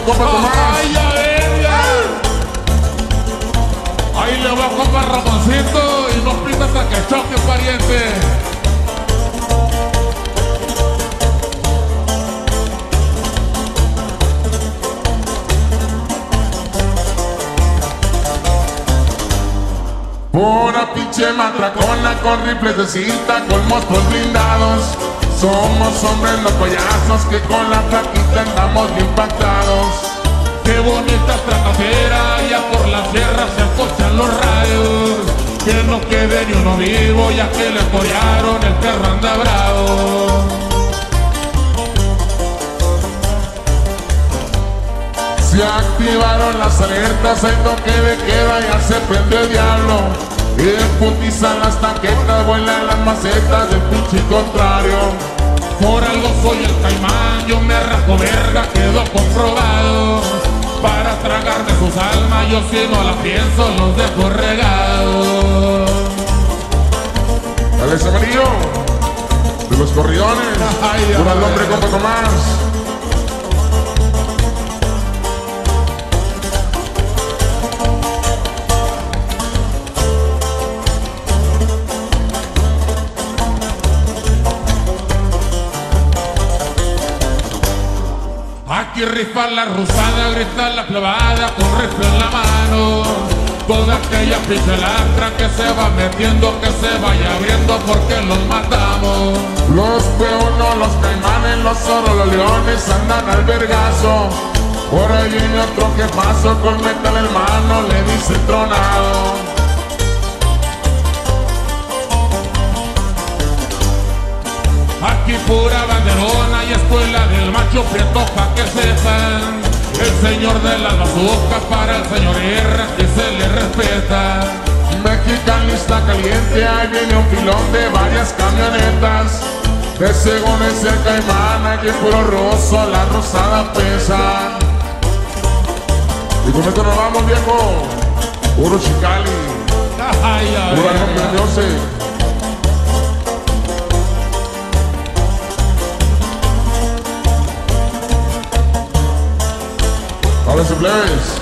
compa Tomás. Ay, ya ven, ya. Ahí le va compa Ramoncito y no pinta hasta que choque, pariente. Pura pinche matracona con rifles de cinta, con monstruos blindados. Somos hombres los payasos que con la plaquita andamos bien pactados. Qué bonita tracatera, ya por la sierra se acochan los rayos. Que no quede ni uno vivo, ya que le corearon, el perro anda bravo. Se activaron las alertas, hay toque de queda, ya se prende el diablo. Y de putiza las tanquetas, vuelan las macetas del pinche contrario. Por algo soy el Caimán, yo me arranco verga, quedó comprobado. Para tragarme sus almas, yo si no la pienso, los dejo regados. Dale ese amarillo de los corridones, pura al hombre compa Tomás. Aquí rifa la rusada, grita la clavada con rifle en la mano. Toda aquella pinche lacra que se va metiendo, que se vaya abriendo porque los matamos. Los peonos, los caimanes, los zorros, los leones andan al vergazo. Por ahí viene otro que pasó con metal en mano, le dice tronado. Aquí pura banderona y escuela del macho prieto pa' que sepan. El señor de las bazucas para el señor R, que se le respeta. Mexicanista caliente, ahí viene un pilón de varias camionetas. Que según es el Caimán, aquí puro roso, la rosada pesa. Y con esto nos vamos, viejo. Puro Chicali, pura nombre de Dios. Ahora se plebes.